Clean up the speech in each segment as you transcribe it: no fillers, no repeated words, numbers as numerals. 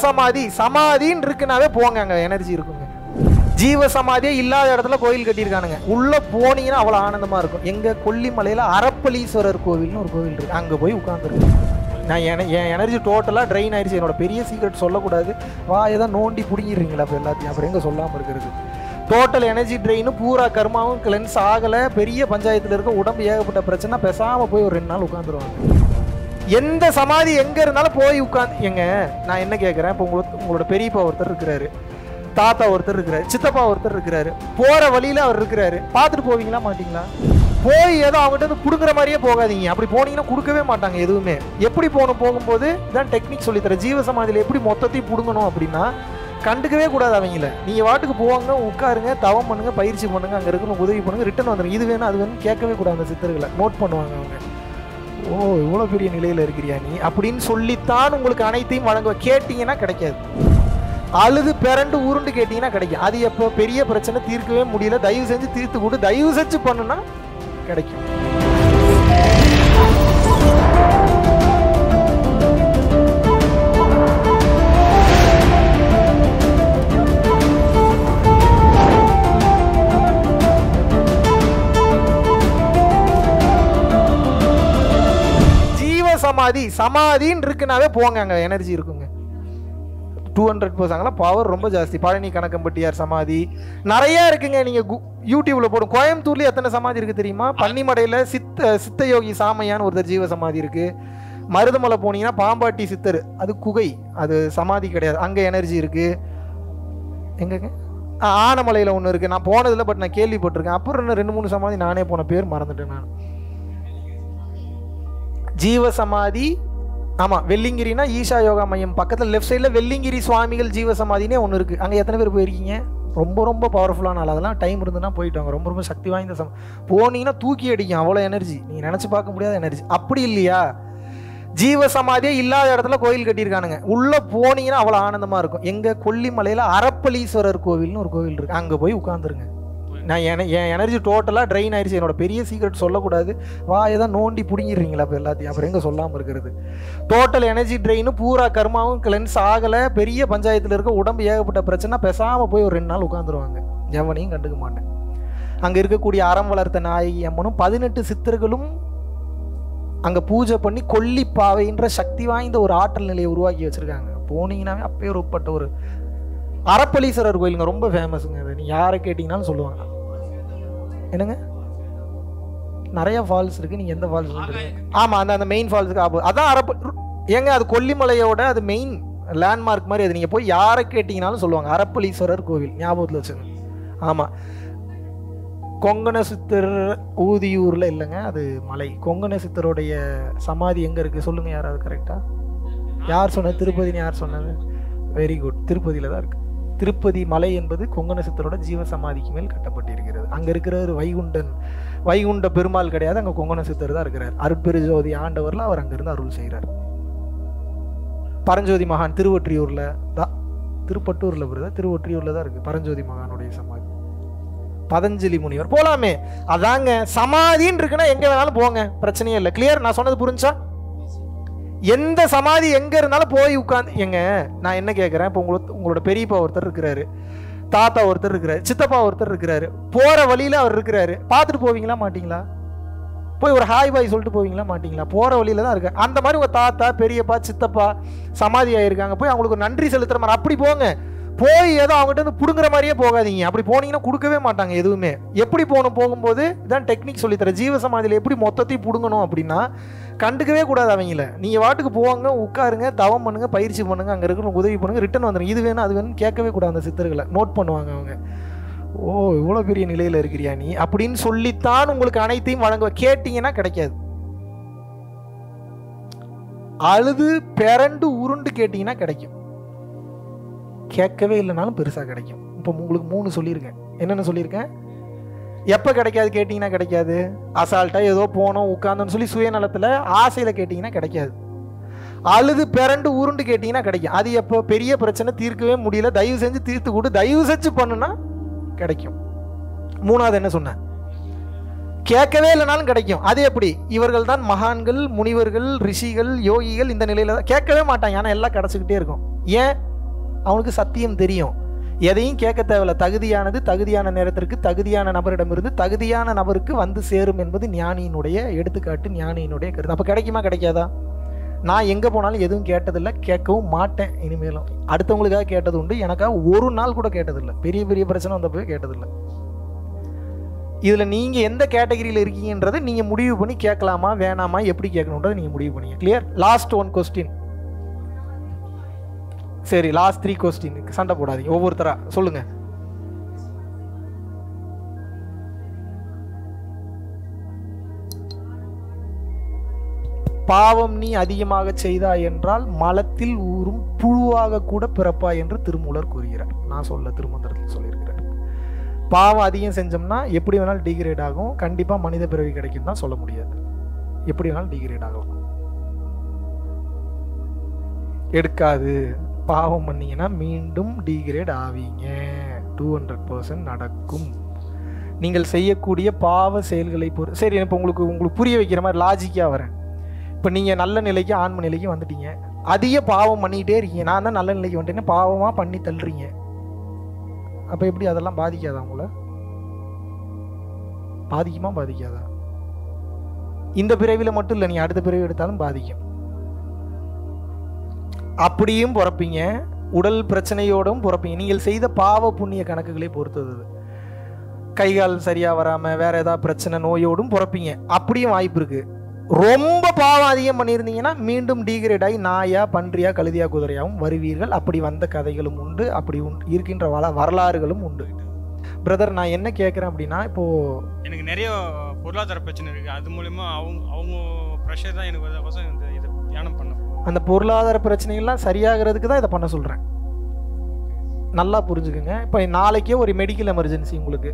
சமாதி சமாதின்னு இருக்குனாவே போங்க, அங்க எனர்ஜி இருக்குங்க. ஜீவ சமாதியே இல்லாத இடத்துல கோயில் கட்டியிருக்கானுங்க. உள்ள போனீங்கன்னா அவ்வளவு ஆனந்தமா இருக்கும். எங்க கொல்லிமலையில அரப்பளீஸ்வரர் கோவில்னு ஒரு கோவில் இருக்கு, அங்க போய் உட்கார்ந்துருக்கு. நான் என் எனர்ஜி டோட்டலாக ட்ரெயின் ஆயிடுச்சு. என்னோட பெரிய சீக்ரெட் சொல்லக்கூடாது, வா ஏதோ நோண்டி பிடிங்கிடுறீங்களா அப்போ எல்லாத்தையும், அப்புறம் எங்கே சொல்லாமல் இருக்கிறது. டோட்டல் எனர்ஜி ட்ரெயின் பூரா கர்மாவும் கிளென்ஸ் ஆகலை. பெரிய பஞ்சாயத்தில் இருக்க உடம்பு ஏகப்பட்ட பிரச்சனை, பேசாமல் போய் ஒரு 2 நாள் உட்காந்துருவாங்க. எந்த சமாதி எங்கே இருந்தாலும் போய் உட்காந்து நான் என்ன கேட்குறேன், இப்போ உங்களோட பெரியப்பா ஒருத்தர் இருக்கிறாரு, தாத்தா ஒருத்தர் இருக்கிறாரு, சித்தப்பா ஒருத்தர் இருக்கிறாரு, போகிற வழியில் அவர் இருக்கிறாரு, பார்த்துட்டு போவீங்களா மாட்டிங்களா? போய் ஏதோ அவங்ககிட்ட வந்து கொடுக்குற மாதிரியே போகாதீங்க. அப்படி போனீங்கன்னா கொடுக்கவே மாட்டாங்க எதுவுமே. எப்படி போகும்போது தான் டெக்னிக் சொல்லித்தர. ஜீவ சமாதியில் எப்படி மொத்தத்தையும் பிடுங்கணும் அப்படின்னா கண்டுக்கவே கூடாது அவங்கள. நீங்கள் வாட்டுக்கு போவாங்க, உட்காருங்க, தவம் பண்ணுங்க, பயிற்சி பண்ணுங்க, அங்கே இருக்கிற உதவி பண்ணுங்க, ரிட்டன் வந்துடுங்க. இது வேணும் அது வேணும் கேட்கவே கூடாது. அந்த சித்தர்களை நோட் பண்ணுவாங்க அவங்க. ஓ இவ்வளோ பெரிய நிலையில் இருக்கிறியா நீ அப்படின்னு சொல்லித்தான் உங்களுக்கு அனைத்தையும் வழங்க. கேட்டிங்கன்னா கிடைக்காது. அழுது பிறண்டு உருண்டு கேட்டிங்கன்னா கிடைக்கும். அது எப்போ பெரிய பிரச்சனை தீர்க்கவே முடியல, தயவு செஞ்சு தீர்த்து கொடு, தயவு செஞ்சு பண்ணுனா கிடைக்கும். ஜீவ சமாதி சமாதின்னு இருக்குனாவே போங்க, அங்க எனர்ஜி இருக்குங்க. 200% பவர் ரொம்ப ஜாஸ்தி. பழனி கணக்கம்பட்டியார் சமாதி நிறைய இருக்குங்க. நீங்க யூடியூப்ல போடும். கோயம்புத்தூர்ல எத்தனை சமாதி இருக்கு தெரியுமா? பன்னிமடையில சித்த யோகி சாமையான்னு ஒருத்தர் ஜீவ சமாதி இருக்கு. மருதமலை போனீங்கன்னா பாம்பாட்டி சித்தர், அது குகை, அது சமாதி கிடையாது, அங்க எனர்ஜி இருக்கு. எங்கங்க ஆனமலையில ஒன்று இருக்கு. நான் போனதில்லை, பட் நான் கேள்விப்பட்டிருக்கேன். அப்புறம் இன்னும் 2-3 சமாதி நானே போன பேர் மறந்துட்டேன் நான். ஜீவ சமாதி ஆமா, வெள்ளிங்கிரினா ஈஷா யோகா மையம் பக்கத்தில் லெஃப்ட் சைடில் வெள்ளிங்கிரி சுவாமிகள் ஜீவ சமாதினே ஒன்று இருக்குது. அங்கே எத்தனை பேர் போயிருக்கீங்க? ரொம்ப ரொம்ப பவர்ஃபுல்லான ஆள். அதெல்லாம் டைம் இருந்துன்னா போயிட்டு வாங்க. ரொம்ப ரொம்ப சக்தி வாய்ந்த போனீங்கன்னா தூக்கி அடிக்கும் அவ்வளோ எனர்ஜி, நீங்கள் நினச்சி பார்க்க முடியாத எனர்ஜி. அப்படி இல்லையா, ஜீவ சமாதியே இல்லாத இடத்துல கோயில் கட்டியிருக்கானுங்க. உள்ளே போனீங்கன்னா அவ்வளோ ஆனந்தமாக இருக்கும். எங்கள் கொல்லிமலையில் அரப்பளீஸ்வரர் கோவில்னு ஒரு கோவில் இருக்குது, அங்கே போய் உட்காந்துருங்க. நான் என் எனர்ஜி டோட்டலாக ட்ரெயின் ஆயிடுச்சு. என்னோட பெரிய சீக்ரெட் சொல்லக்கூடாது, வா ஏதோ நோண்டி பிடிங்கிடுறீங்களா அப்போ எல்லாத்தையும், அப்புறம் எங்கே சொல்லாமல் இருக்கிறது. டோட்டல் எனர்ஜி ட்ரெயின் பூரா கர்மாவும் கிளென்ஸ் ஆகலை. பெரிய பஞ்சாயத்தில் இருக்க உடம்பு ஏகப்பட்ட பிரச்சனை, பேசாமல் போய் ஒரு 2 நாள் உட்காந்துருவாங்க. எவனையும் கண்டுக்க மாட்டேன். அங்கே இருக்கக்கூடிய அறம் வளர்த்த நாயகி அம்மனும் 18 சித்தர்களும் அங்கே பூஜை பண்ணி கொல்லிப்பாவைன்ற சக்தி வாய்ந்த ஒரு ஆற்றல் நிலையை உருவாக்கி வச்சுருக்காங்க. போனீங்கன்னாவே அப்பயே உட்பட்ட ஒரு அரப்பளீஸ்வரர் கோயிலுங்க, ரொம்ப ஃபேமஸுங்க. அது நீ யாரை கேட்டிங்கனாலும் சொல்லுவாங்க. என்னங்க நிறைய ஃபால்ஸ் இருக்கு, நீங்க எந்த ஃபால்ஸ் சொல்றீங்க? ஆமா, அந்த மெயின் ஃபால்ஸுக்கு அதான் ஏங்க அது கொல்லிமலையோட அது மெயின் லேண்ட்மார்க் மாதிரி. அது நீங்க போய் யாரை கேட்டீங்கனாலும் சொல்லுவாங்க, அரப்பளீஸ்வரர் கோவில். ஞாபகத்தில் வச்சுங்க. ஆமா, கொங்கண சித்தர் ஊதியூர்ல இல்லைங்க, அது மலை. கொங்கண சித்தருடைய சமாதி எங்க இருக்கு சொல்லுங்க யாராவது கரெக்டா? யார் சொன்னது? திருப்பதின்னு யார் சொன்னது? வெரி குட், திருப்பதியில தான் இருக்கு. திருப்பதி மலை என்பது கொங்கண சித்தரோட ஜீவ சமாதிக்கு மேல் கட்டப்பட்டிருக்கிறது. அங்கே இருக்கிற வைகுண்ட பெருமாள் கிடையாது, அங்கே கொங்கண சித்தர் தான் இருக்கிறார். அருட்பெருஜோதி ஆண்டவர்ல அவர் அங்கிருந்து அருள் செய்கிறார். பரஞ்சோதி மகான் திருவொற்றியூர்ல தான், திருப்பட்டூர்ல வருதா, திருவொற்றியூர்ல தான் இருக்கு பரஞ்சோதி மகானுடைய சமாதி. பதஞ்சலி முனிவர் போலாமே. அதாங்க சமாதின்னு இருக்குன்னா எங்க வேணாலும் போங்க, பிரச்சனையே இல்லை. கிளியர்? நான் சொன்னது புரிஞ்சா? எந்த சமாதி எங்க இருந்தாலும் போய் உட்காந்து நான் என்ன கேட்குறேன், இப்போ உங்களோட பெரியப்பா ஒருத்தர் இருக்கிறாரு, தாத்தா ஒருத்தர் இருக்கிறாரு, சித்தப்பா ஒருத்தர் இருக்கிறாரு, போகிற வழியில் அவர் இருக்கிறாரு, பார்த்துட்டு போவீங்களா மாட்டிங்களா? போய் ஒரு ஹாய் பாய் சொல்லிட்டு போவீங்களா மாட்டிங்களா? போகிற வழியில் தான் இருக்காரு. அந்த மாதிரி உங்கள் தாத்தா பெரியப்பா சித்தப்பா சமாதி ஆகியிருக்காங்க, போய் அவங்களுக்கு நன்றி செலுத்துகிற மாதிரி அப்படி போங்க. போய் ஏதோ அவங்ககிட்ட வந்து பிடுங்குற மாதிரியே போகாதீங்க. அப்படி போனீங்கன்னா கொடுக்கவே மாட்டாங்க எதுவுமே. எப்படி போகும்போது தான் டெக்னிக் சொல்லித்தர. ஜீவ சமாதியில் எப்படி மொத்தத்தையும் பிடுங்கணும் அப்படின்னா கண்டுக்கவே கூடாது அவங்கள. நீங்கள் வாட்டுக்கு போவாங்க, உட்காருங்க, தவம் பண்ணுங்க, பயிற்சி பண்ணுங்க, அங்கே இருக்கிற உதவி பண்ணுங்க, ரிட்டன் வந்துடுங்க. இது வேணும் அது வேணும் கேட்கவே கூடாது. அந்த சித்தர்களை நோட் பண்ணுவாங்க அவங்க. ஓ இவ்வளோ பெரிய நிலையில் இருக்கிறியா நீ அப்படின்னு சொல்லித்தான் உங்களுக்கு அனைத்தையும் வழங்க. கேட்டிங்கன்னா கிடைக்காது. அழுது பிறண்டு உருண்டு கேட்டிங்கன்னா கிடைக்கும். கேட்கவே இல்லைனாலும் பெருசாக கிடைக்கும். இப்போ உங்களுக்கு 3 சொல்லியிருக்கேன். என்னென்ன சொல்லியிருக்கேன்? எப்போ கிடைக்காது கேட்டிங்கன்னா கிடைக்காது. அசால்ட்டாக ஏதோ போனோம் உட்காந்தோன்னு சொல்லி சுயநலத்தில் ஆசையில் கேட்டிங்கன்னா கிடைக்காது. அழுது பிறண்டு உருண்டு கேட்டிங்கன்னா கிடைக்கும். அது எப்போ பெரிய பிரச்சனை தீர்க்கவே முடியல, தயவு செஞ்சு தீர்த்து கொடு, தயவு செஞ்சு பண்ணுனா கிடைக்கும். 3வது என்ன சொன்னேன்? கேட்கவே இல்லைனாலும் கிடைக்கும். அது எப்படி? இவர்கள் தான் மகான்கள், முனிவர்கள், ரிஷிகள், யோகிகள். இந்த நிலையில தான் கேட்கவே மாட்டாங்க, ஆனால் எல்லாம் கிடச்சிக்கிட்டே இருக்கும். ஏன்? அவனுக்கு சத்தியம் தெரியும். எதையும் கேட்க தேவையில்ல. தகுதியானது தகுதியான நேரத்திற்கு தகுதியான நபரிடமிருந்து தகுதியான நபருக்கு வந்து சேரும் என்பது ஞானியினுடைய எடுத்துக்காட்டு, ஞானியினுடைய கருத்து. அப்போ கிடைக்குமா கிடைக்காதா? நான் எங்கே போனாலும் எதுவும் கேட்டதில்லை, கேட்கவும் மாட்டேன் இனிமேலும். அடுத்தவங்களுக்காக கேட்டது உண்டு, எனக்காக ஒரு நாள் கூட கேட்டதில்லை. பெரிய பெரிய பிரச்சனை வந்தப்போ கேட்டதில்லை. இதில் நீங்கள் எந்த கேட்டகரியில் இருக்கீங்கன்றதை நீங்கள் முடிவு பண்ணி கேட்கலாமா வேணாமா எப்படி கேட்கணுன்றதை நீங்கள் முடிவு பண்ணீங்க. கிளியர்? Last 1 question. சரி, லாஸ்ட் 3 கொஸ்டின். சண்டை போடாதீங்க, ஒவ்வொருத்தரா சொல்லுங்க. பாவம் நீ அதிகமாக செய்தாய் என்றால் மலத்தில் ஊறும் புழுவாக கூட பிறப்பாய் என்று திருமூலர் கூறுகிறார். நான் சொல்ல திருமந்திரத்தில் சொல்லியிருக்கிறார். பாவம் அதிகம் செஞ்சோம்னா எப்படி வேணாலும் டிகிரேட் ஆகும். கண்டிப்பாக மனித பிறவி கிடைக்கும் தான் சொல்ல முடியாது. எப்படி வேணாலும் டிகிரேட் ஆகும். எடுக்காது. பாவம் பண்ணீங்கன்னா மீண்டும் டிகிரேட் ஆவீங்க. 200% நடக்கும். நீங்கள் செய்யக்கூடிய பாவ செயல்களை பொறுத்து. சரி, இப்போ உங்களுக்கு புரிய வைக்கிற மாதிரி லாஜிக்காக வரேன். இப்போ நீங்கள் நல்ல நிலைக்கு ஆன்ம நிலைக்கு வந்துட்டீங்க, அதிக பாவம் பண்ணிக்கிட்டே இருக்கீங்க. நான் தான் நல்ல நிலைக்கு வந்துட்டேன்னு பாவமாக பண்ணி தள்ளுறீங்க. அப்போ எப்படி அதெல்லாம் பாதிக்காதா உங்களை? பாதிக்குமா பாதிக்காதா? இந்த பிறவியில் மட்டும் இல்லை, நீங்கள் அடுத்த பிறவி எடுத்தாலும் பாதிக்கும். அப்படியும் பிறப்பீங்க, உடல் பிரச்சனையோடும் பிறப்பீங்க. நீங்கள் செய்த பாவ புண்ணிய கணக்குகளை பொறுத்தது. கைகால் சரியாக வராமல் வேற ஏதாவது பிரச்சனை நோயோடும் பிறப்பீங்க. அப்படியும் வாய்ப்பு இருக்கு. ரொம்ப பாவம் அதிகம் பண்ணியிருந்தீங்கன்னா மீண்டும் டீகிரேட் ஆகி நாயா பன்றியா கழுதியா குதிரையாகவும் வருவீர்கள். அப்படி வந்த கதைகளும் உண்டு, அப்படி இருக்கின்ற வரலாறுகளும் உண்டு. பிரதர், நான் என்ன கேட்குறேன் அப்படின்னா, இப்போது எனக்கு நிறைய பொருளாதார பிரச்சனை இருக்குது. அது மூலமா அவங்க ப்ரெஷர் தான் எனக்கு இதை தியானம் பண்ண. அந்த பொருளாதார பிரச்சனைகள்லாம் சரியாகிறதுக்கு தான் இதை பண்ண சொல்கிறேன். நல்லா புரிஞ்சுக்குங்க. இப்போ நாளைக்கே ஒரு மெடிக்கல் எமர்ஜென்சி உங்களுக்கு,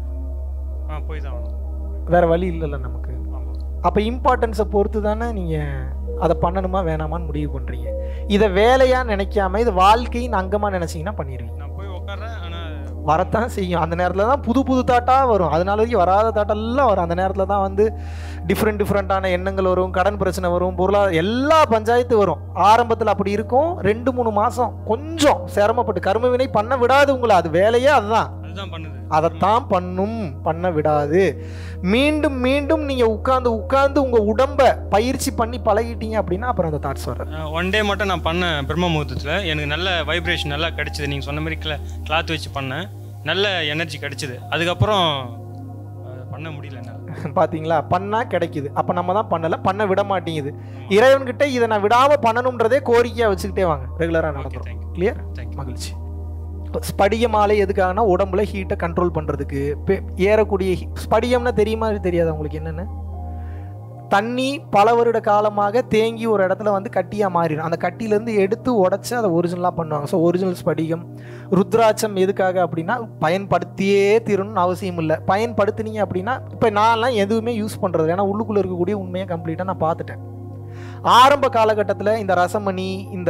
போய் தான் வேறு வழி இல்லைல்ல நமக்கு. அப்போ இம்பார்ட்டன்ஸை பொறுத்து தானே நீங்கள் அதை பண்ணணுமா வேணாமான்னு முடிவு பண்ணுறீங்க. இதை வேலையாக நினைக்காம இது வாழ்க்கையின் அங்கமாக நினச்சிங்கன்னா பண்ணிடுவீங்க. நான் போய் உட்கார்றேன், ஆனால் வரத்தான் செய்யும். அந்த நேரத்தில் தான் புது புது தாட்டாக வரும். அதனால வரைக்கும் வராத தாட்டெல்லாம் வரும். அந்த நேரத்தில் தான் வந்து டிஃப்ரெண்ட்டான எண்ணங்கள் வரும், கடன் பிரச்சனை வரும், பொருளாதார எல்லா பஞ்சாயத்து வரும். ஆரம்பத்தில் அப்படி இருக்கும். 2-3 மாதம் கொஞ்சம் சிரமப்பட்டு கர்ம வினை பண்ண விடாது உங்களை. அது வேலையே அதுதான் பண்ணுது. அதைத்தான் பண்ண விடாது. மீண்டும் மீண்டும் நீங்கள் உட்கார்ந்து உங்கள் உடம்பை பயிற்சி பண்ணி பழகிட்டீங்க அப்படின்னா அப்புறம் அந்த தாட்ஸ் வர. ஒன் டே மட்டும் நான் பண்ணேன் பிரம்ம முகூர்த்தத்தில். எனக்கு நல்ல வைப்ரேஷன் நல்லா கிடைச்சிது. நீங்கள் சொன்ன மாதிரி கிளாத் வச்சு பண்ணேன், நல்ல எனர்ஜி கிடைச்சிது. அதுக்கப்புறம் பண்ண முடியல. பார்த்தீங்களா? பண்ணால் கிடைக்குது. அப்போ நம்ம தான் பண்ண விட மாட்டேங்குது. இறைவன்கிட்ட இதை நான் விடாமல் பண்ணணுன்றதே கோரிக்கையாக வச்சுக்கிட்டே வாங்க. ரெகுலராக நடக்கும். கிளியர்? மகிழ்ச்சி. ஸ்படிக மாலை எதுக்காகனா உடம்புல ஹீட்டை கண்ட்ரோல் பண்ணுறதுக்கு. ஏறக்கூடிய ஸ்படிகம்னா தெரியுமா தெரியாது உங்களுக்கு என்னென்னு? தண்ணி பல வருட காலமாக தேங்கி ஒரு இடத்துல வந்து கட்டியாக மாறிடும். அந்த கட்டியிலேருந்து எடுத்து உடச்சி அதை ஒரிஜினலாக பண்ணுவாங்க. ஸோ ஒரிஜினல் ஸ்படிகம். ருத்ராட்சம் எதுக்காக அப்படின்னா பயன்படுத்தியே தீரணும்னு அவசியம் இல்லை. பயன்படுத்தினீங்க அப்படின்னா இப்போ நான்லாம் எதுவுமே யூஸ் பண்ணுறது, ஏன்னா உள்ளுக்குள்ளே இருக்கக்கூடிய உண்மையை கம்ப்ளீட்டாக நான் பார்த்துட்டேன். ஆரம்ப காலகட்டத்தில் இந்த ரசமணி, இந்த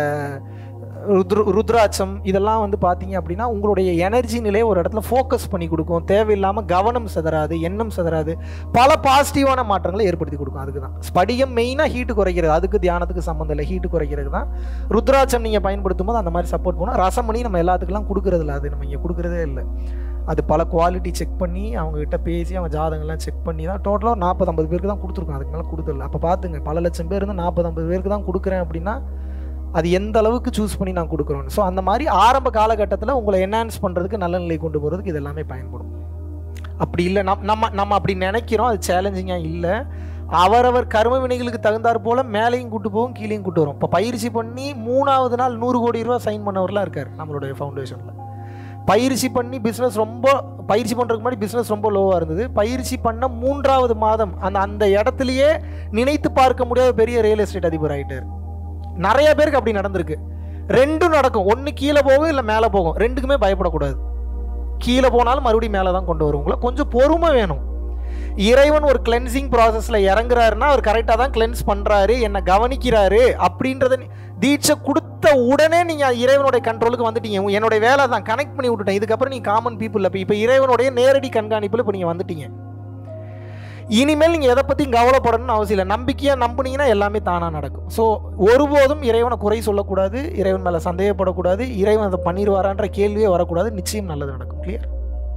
ருத்ராட்சம் இதெல்லாம் வந்து பார்த்தீங்க அப்படின்னா உங்களுடைய எனர்ஜி நிலையை ஒரு இடத்துல ஃபோக்கஸ் பண்ணி கொடுக்கும். தேவையில்லாமல் கவனம் சிதறாது, எண்ணம் சிதறாது, பல பாசிட்டிவான மாற்றங்களை ஏற்படுத்தி கொடுக்கும். அதுக்கு தான் ஸ்படிகம் மெயினாக ஹீட்டு குறைக்கிறது. அதுக்கு தியானத்துக்கு சம்மந்தம் இல்லை, ஹீட்டு குறைக்கிறது தான். ருத்ராட்சம் நீங்கள் பயன்படுத்தும் போது அந்த மாதிரி சப்போர்ட் பண்ணும். ரசமணி நம்ம எல்லாத்துக்கெல்லாம் கொடுக்குறது இல்லை, அது நம்ம இங்கே கொடுக்குறதே இல்லை. அது பல குவாலிட்டி செக் பண்ணி அவங்ககிட்ட பேசி அவங்க ஜாதகங்கள்லாம் செக் பண்ணி தான் டோட்டலாக 40-50 பேருக்கு தான் கொடுத்துருக்கோம். அதுக்கு மேலே கொடுத்துடல. அப்போ பார்த்துங்க, பல லட்சம் பேர் இருந்து 40-50 பேருக்கு தான் கொடுக்குறேன் அப்படின்னா அது எந்த அளவுக்கு சூஸ் பண்ணி நான் கொடுக்குறோம். ஸோ அந்த மாதிரி ஆரம்ப காலகட்டத்தில் உங்களை என்ஹான்ஸ் பண்ணுறதுக்கு நல்ல நிலை கொண்டு போகிறதுக்கு இது எல்லாமே பயன்படும். அப்படி இல்லை நம்ம அப்படி நினைக்கிறோம், அது சேலஞ்சிங்காக இல்லை. அவரவர் கர்ம வினைகளுக்கு தகுந்தாற் போல் மேலேயும் கூட்டு போகும், கீழேயும் கூட்டு வரும். இப்போ பயிற்சி பண்ணி 3வது நாள் 100 கோடி ரூபா சைன் பண்ணவர்லாம் இருக்கார் நம்மளுடைய ஃபவுண்டேஷனில். பயிற்சி பண்ணி பிஸ்னஸ் பயிற்சி பண்ணுறதுக்கு முன்னாடி பிஸ்னஸ் ரொம்ப லோவாக இருந்தது. பயிற்சி பண்ண 3வது மாதம் அந்த இடத்துலையே நினைத்து பார்க்க முடியாத பெரிய ரியல் எஸ்டேட் அதிபர் ஆகிட்டார். நிறைய பேருக்கு அப்படி நடந்திருக்கு. 2ம் நடக்கும். ஒன்று கீழே போகும், இல்லை மேலே போகும். 2க்குமே பயப்படக்கூடாது. கீழே போனாலும் மறுபடியும் மேலே தான் கொண்டு வருவாங்களா. கொஞ்சம் பொறுமை வேணும். இறைவன் ஒரு கிளென்சிங் ப்ராசஸில் இறங்குறாருன்னா அவர் கரெக்டாக தான் கிளென்ஸ் பண்ணுறாரு, என்னை கவனிக்கிறாரு அப்படின்றத தீட்சை கொடுத்த உடனே நீங்கள் இறைவனுடைய கண்ட்ரோலுக்கு வந்துட்டீங்க. என்னுடைய வேலை தான் கனெக்ட் பண்ணி விட்டுட்டேன். இதுக்கப்புறம் நீங்கள் காமன் பீப்புள். இப்போ இறைவனுடைய நேரடி கண்காணிப்பில் இப்போ நீங்கள் வந்துட்டீங்க. இனிமேல் நீங்கள் எதை பற்றியும் கவலைப்படணும்னு அவசியம் இல்லை. நம்பிக்கையாக நம்புனீங்கன்னா எல்லாமே தானாக நடக்கும். ஸோ ஒருபோதும் இறைவனை குறை சொல்லக்கூடாது, இறைவன் மேலே சந்தேகப்படக்கூடாது, இறைவன் அதை பண்ணிடுவாரான்ற கேள்வியே வரக்கூடாது. நிச்சயம் நல்லது நடக்கும். கிளியர்?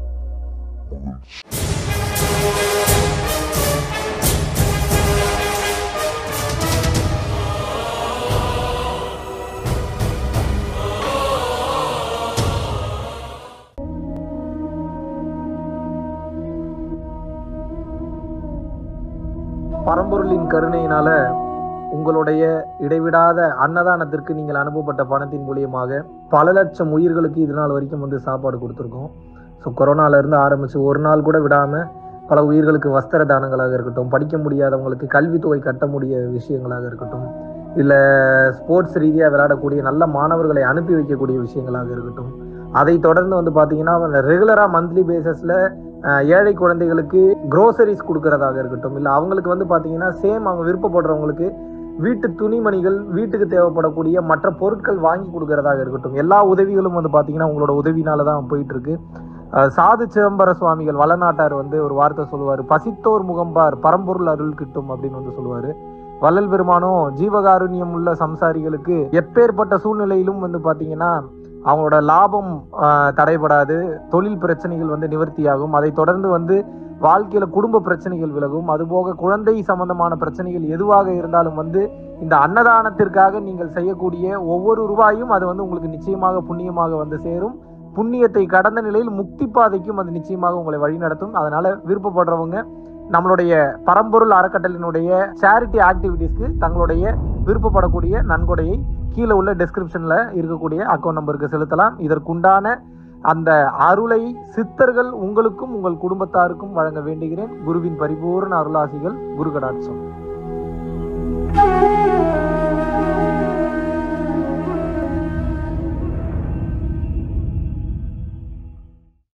பரம்பொருளின் கருணையினால உங்களுடைய இடைவிடாத அன்னதானத்திற்கு நீங்கள் அனுப்பப்பட்ட பணத்தின் மூலியமாக பல லட்சம் உயிர்களுக்கு இது நாள் வரைக்கும் சாப்பாடு கொடுத்துருக்கோம். ஸோ கொரோனாலேருந்து ஆரம்பித்து ஒரு நாள் கூட விடாமல் பல உயிர்களுக்கு வஸ்திர தானங்களாக இருக்கட்டும், படிக்க முடியாதவங்களுக்கு கல்வித்தொகை கட்ட முடிய விஷயங்களாக இருக்கட்டும், இல்லை ஸ்போர்ட்ஸ் ரீதியாக விளையாடக்கூடிய நல்ல மாணவர்களை அனுப்பி வைக்கக்கூடிய விஷயங்களாக இருக்கட்டும், அதை தொடர்ந்து பார்த்தீங்கன்னா ரெகுலராக மந்த்லி பேசிஸில் ஏழை குழந்தைகளுக்கு க்ரோசரிஸ் கொடுக்கறதாக இருக்கட்டும், இல்லை அவங்களுக்கு பார்த்தீங்கன்னா சேம் அவங்க விருப்பப்படுறவங்களுக்கு வீட்டு துணிமணிகள், வீட்டுக்கு தேவைப்படக்கூடிய மற்ற பொருட்கள் வாங்கி கொடுக்கறதாக இருக்கட்டும், எல்லா உதவிகளும் பார்த்தீங்கன்னா உங்களோட உதவினால தான் போயிட்டு இருக்கு. சாது சிதம்பர சுவாமிகள் வளநாட்டார் ஒரு வார்த்தை சொல்லுவார், பசித்தோர் முகம்பார் பரம்பொருள் அருள் கிட்டும் அப்படின்னு சொல்லுவார். வள்ளல் பெருமானும் ஜீவகாருண்யம் உள்ள சம்சாரிகளுக்கு எப்பேற்பட்ட சூழ்நிலையிலும் பார்த்தீங்கன்னா அவங்களோட லாபம் தடைபடாது, தொழில் பிரச்சனைகள் நிவர்த்தியாகும், அதை தொடர்ந்து வாழ்க்கையில குடும்ப பிரச்சனைகள் விலகும், அதுபோக குழந்தை சம்பந்தமான பிரச்சனைகள் எதுவாக இருந்தாலும் இந்த அன்னதானத்திற்காக நீங்கள் செய்யக்கூடிய ஒவ்வொரு ரூபாயும் அது உங்களுக்கு நிச்சயமாக புண்ணியமாக சேரும். புண்ணியத்தை கடந்த நிலையில் முக்தி பாதைக்கும் அது நிச்சயமாக உங்களை வழிநடத்தும். அதனால விருப்பப்படுறவங்க நம்மளுடைய பரம்பொருள் அறக்கட்டளினுடைய சேரிட்டி ஆக்டிவிட்டீஸ்க்கு தங்களுடைய விருப்பப்படக்கூடிய நன்கொடையை கீழே உள்ள டிஸ்கிரிப்ஷன்ல இருக்கக்கூடிய அக்கௌண்ட் நம்பருக்கு செலுத்தலாம். இதற்குண்டான அந்த அருளை சித்தர்கள் உங்களுக்கும் உங்கள் குடும்பத்தாருக்கும் வழங்க வேண்டுகிறேன். குருவின் பரிபூர்ண அருளாசிகள். குரு கடாட்சம்.